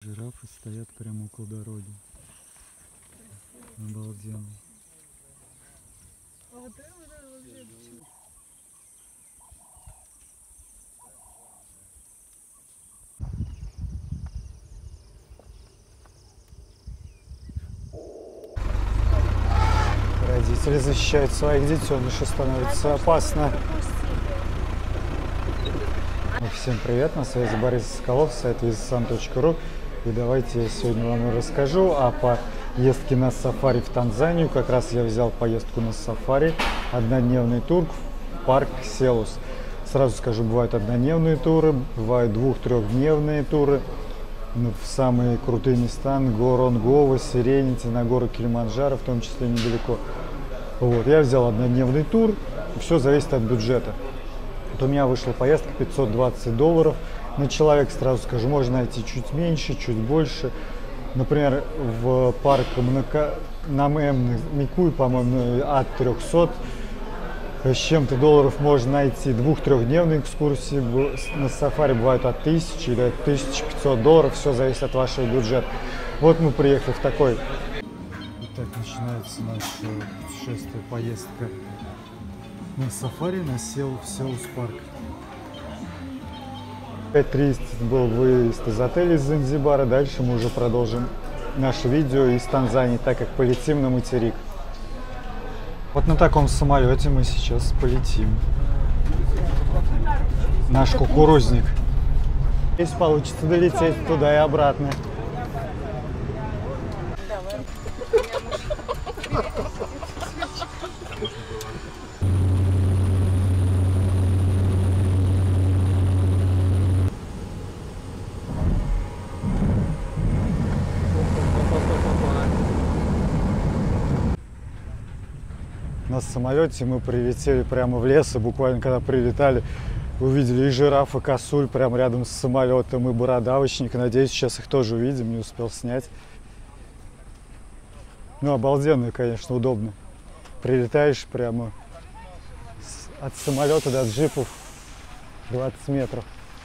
Жирафы стоят прямо около дороги. Обалденно. Родители защищают своих детенышей, становится опасно. Всем привет, на связи Борис Соколов, сайт visasan.ru. И давайте я сегодня вам расскажу о поездке на сафари в Танзанию. Как раз я взял поездку на сафари, однодневный тур в парк Селус. Сразу скажу, бывают однодневные туры, бывают двух-трехдневные туры в самые крутые места, Ngorongoro, Серенити, на гору Килиманджаро, в том числе недалеко. Вот, я взял однодневный тур, все зависит от бюджета. Вот у меня вышла поездка $520 на человека, сразу скажу, можно найти чуть меньше, чуть больше. Например, в парк Микуй, по-моему, от 300 с чем-то долларов можно найти. Двух-трехдневные экскурсии на сафари бывают от 1000 или от $1500, все зависит от вашего бюджета. Вот мы приехали в такой. Итак, начинается наше путешествие, поездка на сафари на Селус парк. 5:30 был выезд из отеля из Занзибара. Дальше мы уже продолжим наше видео из Танзании, так как полетим на материк. Вот на таком самолете мы сейчас полетим. Наш кукурузник. Если получится долететь туда и обратно. На самолете мы прилетели прямо в лес, и буквально когда прилетали, увидели и жираф, и косуль прямо рядом с самолетом, и бородавочник. Надеюсь, сейчас их тоже увидим, не успел снять. Ну, обалденно, конечно, удобно. Прилетаешь прямо от самолета до джипов 20 метров.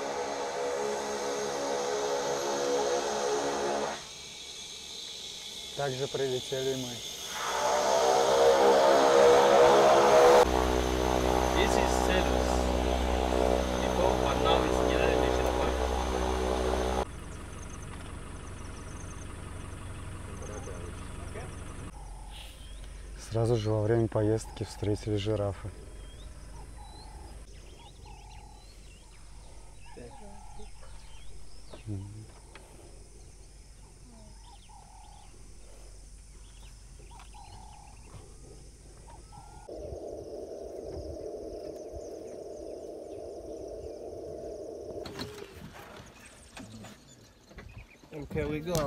Также прилетели и мы. Сразу же во время поездки встретили жирафа. Okay, we go.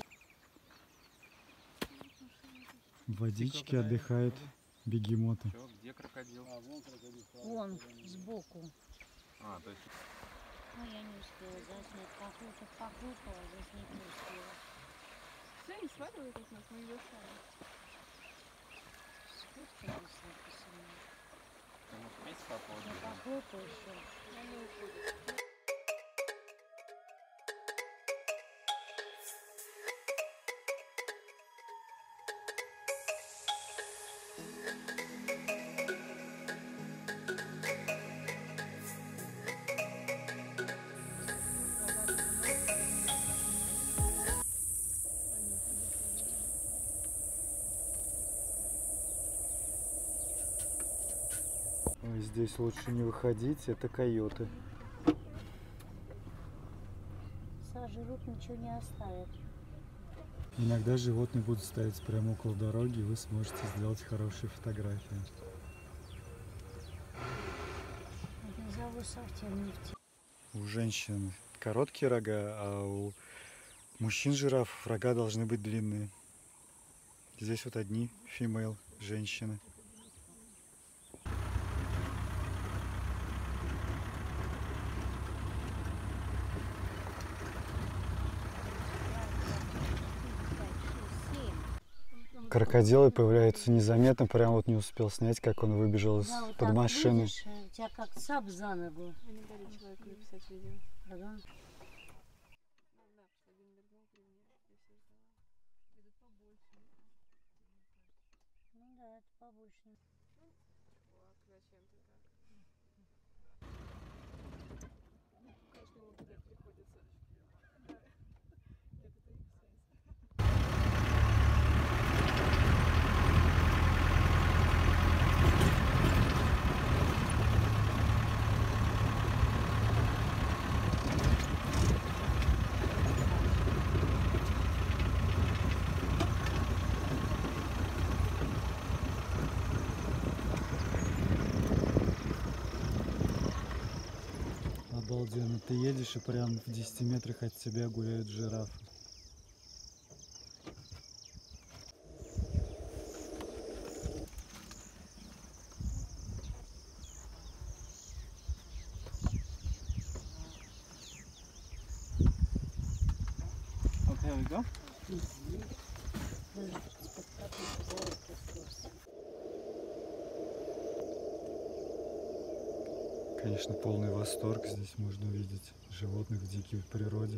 В водичке отдыхают бегемоты. Где крокодил? Вон, сбоку. То есть... Ну, я не успела заснять. Похлопала, заснять не успела. Все, не сваливает от нас, мы ее сами. Сфоткалась написано. Ты можешь вместе попозже? Я похлопаю еще. Я не уходит. Здесь лучше не выходить, это койоты. Сожрут, ничего не оставят. Иногда животные будут стоять прямо около дороги, и вы сможете сделать хорошие фотографии. Назову совсем не в те. У женщин короткие рога, а у мужчин-жирафов рога должны быть длинные. Здесь вот одни female женщины. Крокодилы появляются незаметно, прям вот не успел снять, как он выбежал из-под машины. Выйдешь, у тебя как цап за ногу. Они дали человеку написать видео. Пардон? Да, это побольше. Вот, зачем ты так? Каждому тебе приходится. Да. Это их связь. Обалденно, ты едешь и прям в 10 метрах от тебя гуляют жирафы. Okay, we go. Конечно, полный восторг. Здесь можно увидеть животных в дикой природе.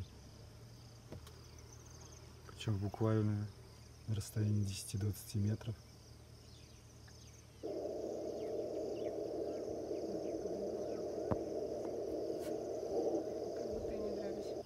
Причем буквально на расстоянии 10-20 метров. Как будто и не дрались.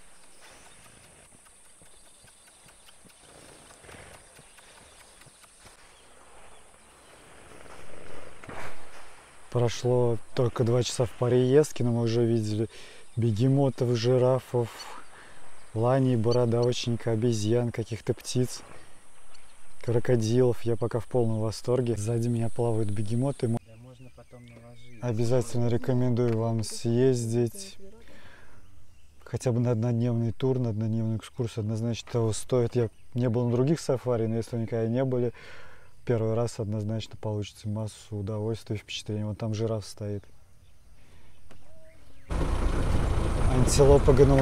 Прошло только 2 часа в поездке, но мы уже видели бегемотов, жирафов, ланей, бородавочника, обезьян, каких-то птиц, крокодилов. Я пока в полном восторге. Сзади меня плавают бегемоты. Да, можно потом наложить. Обязательно рекомендую вам съездить хотя бы на однодневный тур, на однодневную экскурсию. Однозначно того стоит. Я не был на других сафари, но если вы никогда не были, первый раз однозначно получите массу удовольствия и впечатлений. Вон там жираф стоит. Антилопа гну.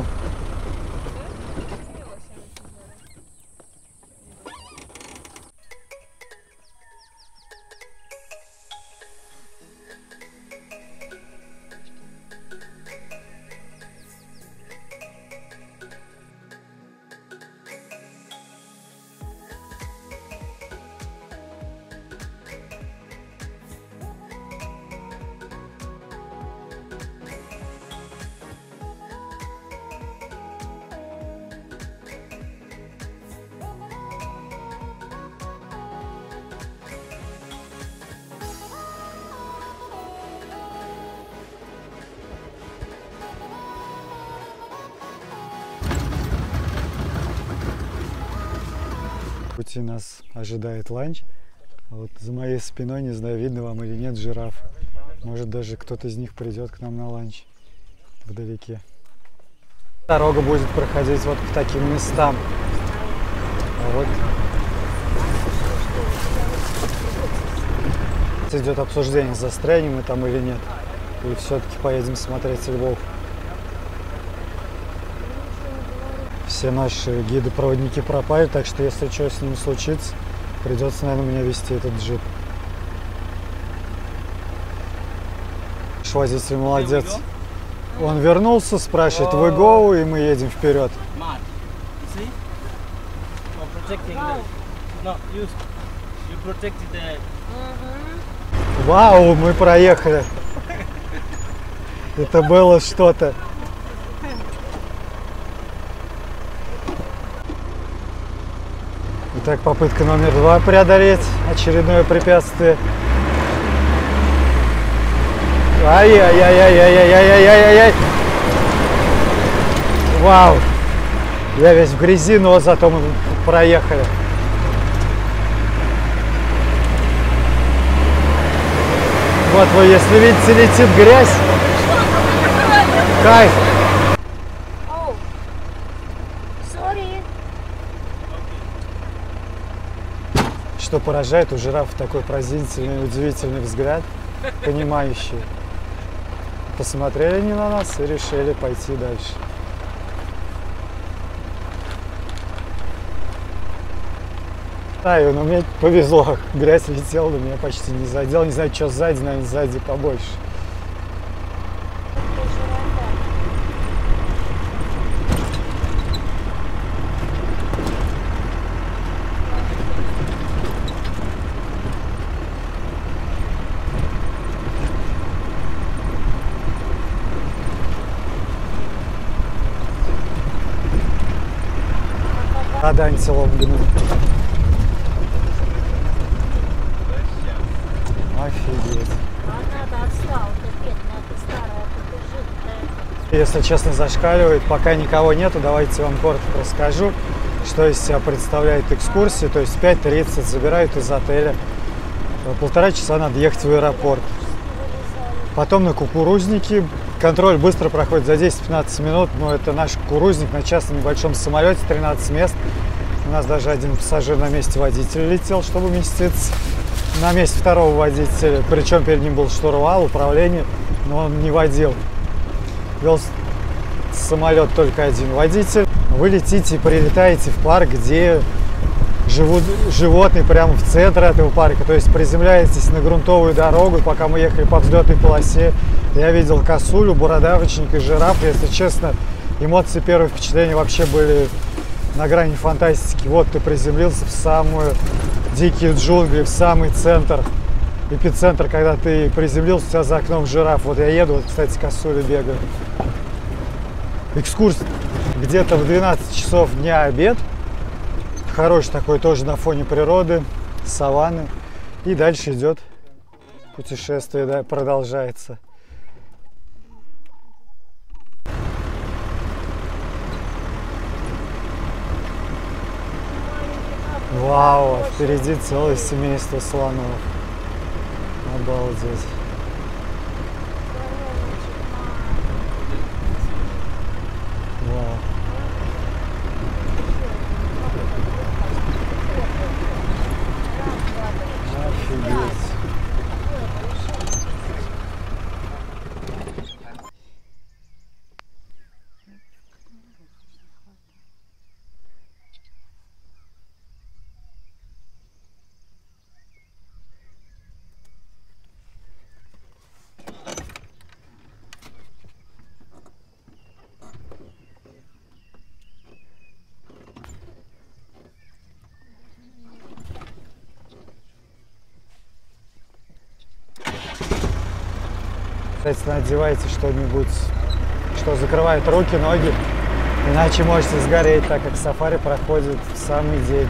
В пути нас ожидает ланч. А вот за моей спиной, не знаю, видно вам или нет, жираф. Может, даже кто-то из них придет к нам на ланч вдалеке. Дорога будет проходить вот по таким местам. А вот идет обсуждение, застрянем мы там или нет. Или все-таки поедем смотреть львов. Все наши гиды-проводники пропали, так что если что с ними случится, придется, наверное, меня вести этот джип. Водитель молодец. Он вернулся, спрашивает, вы гоу, и мы едем вперед. Mark, you see? Oh, protecting the... No, you protected the... Вау, мы проехали. Это было что-то. Итак, попытка номер 2 преодолеть очередное препятствие. Ай-яй-яй-яй-яй-яй-яй-яй-яй-яй. Вау. Я весь в грязи, но зато мы проехали. Вот вы, если видите, летит грязь. Кайф. Oh, sorry. Что поражает, у жирафа такой пронзительный, удивительный взгляд, понимающий. Посмотрели не на нас и решили пойти дальше. Да, и мне повезло, грязь летела, но меня почти не задел. Не знаю, что сзади, наверное, сзади побольше. А, да, антилоп, блин. Офигеть. Она-то отстала, ты бедная, ты старая, ты жидкая. Если честно, зашкаливает. Пока никого нету, давайте вам коротко расскажу, что из себя представляет экскурсия. То есть в 5:30 забирают из отеля. 1,5 часа надо ехать в аэропорт. Потом на Кукурузнике. Контроль быстро проходит за 10-15 минут. Но это наш Кукурузник на частном небольшом самолете, 13 мест. У нас даже один пассажир на месте водителя летел, чтобы уместиться. На месте второго водителя. Причем перед ним был штурвал, управление, но он не водил. Вел самолет только один водитель. Вы летите и прилетаете в парк, где живут животные прямо в центре этого парка. То есть приземляетесь на грунтовую дорогу. Пока мы ехали по взлетной полосе, я видел косулю, бородавочника, жираф. Если честно, эмоции, первые впечатления вообще были на грани фантастики. Вот ты приземлился в самую дикие джунгли, в самый центр, эпицентр, когда ты приземлился, у тебя за окном жираф. Вот я еду, вот, кстати, косули бегаю. Экскурсия где-то в 12 часов дня обед. Хороший такой тоже на фоне природы, саванны. И дальше идет путешествие, да, продолжается. Вау, впереди целое семейство слонов. Обалдеть. Вау. Офигеть. Обязательно одевайте что-нибудь, что закрывает руки, ноги, иначе можете сгореть, так как сафари проходит в самый день.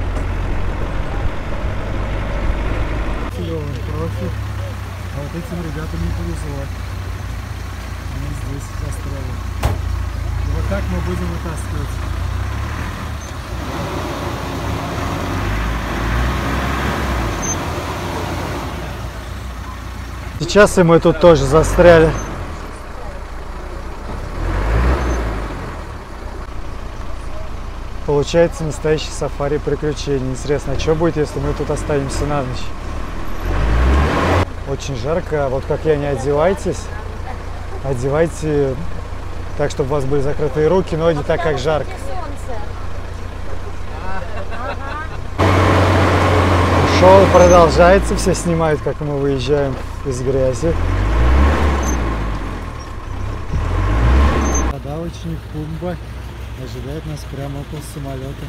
Клевый профи, а вот этим ребятам не повезло. Они здесь застряли. И вот так мы будем вытаскивать. Сейчас и мы тут тоже застряли. Получается настоящий сафари приключений. Интересно, а что будет, если мы тут останемся на ночь? Очень жарко, а вот как я, не одевайтесь. Одевайте так, чтобы у вас были закрытые руки, ноги, так как жарко. Шоу продолжается, все снимают, как мы выезжаем из грязи. Подавочник Пумба ожидает нас прямо около самолета.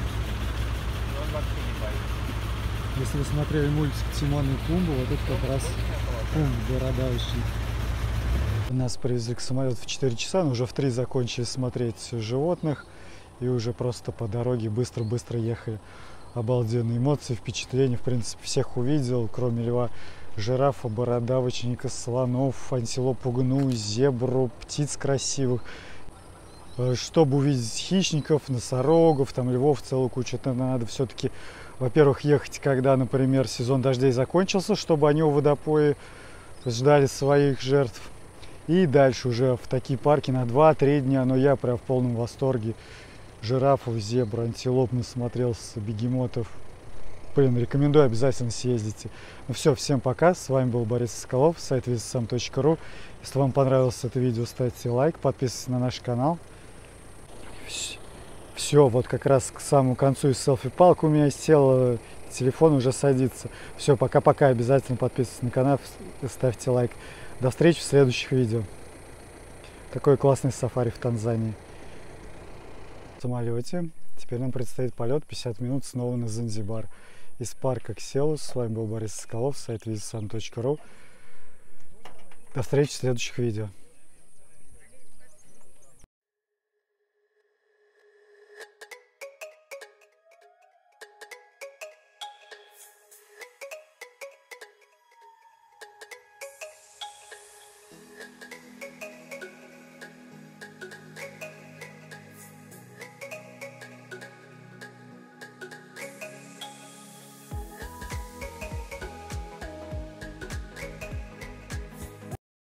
Если вы смотрели мультик Тимон и Пумба, вот это как раз Пумба, бородавочник. Нас привезли к самолету в 4 часа, но уже в 3 закончили смотреть животных и уже просто по дороге быстро-быстро ехали. Обалденные эмоции, впечатления, в принципе, всех увидел, кроме льва, жирафа, бородавочника, слонов, антилопу гну, зебру, птиц красивых. Чтобы увидеть хищников, носорогов, там, львов, целую кучу, это надо все-таки, во-первых, ехать, когда, например, сезон дождей закончился, чтобы они у водопоя ждали своих жертв. И дальше уже в такие парки на 2-3 дня, но я прям в полном восторге. Жирафов, зебр, антилоп насмотрелся, бегемотов. Блин, рекомендую, обязательно съездите. Ну все, всем пока. С вами был Борис Соколов, сайт visasam.ru. Если вам понравилось это видео, ставьте лайк, подписывайтесь на наш канал. Все, вот как раз к самому концу и селфи-палка у меня села, телефон уже садится. Все, пока-пока, обязательно подписывайтесь на канал, ставьте лайк. До встречи в следующих видео. Такой классный сафари в Танзании. В самолете. Теперь нам предстоит полет 50 минут снова на Занзибар. Из парка Кселус. С вами был Борис Соколов, сайт visasam.ru. До встречи в следующих видео.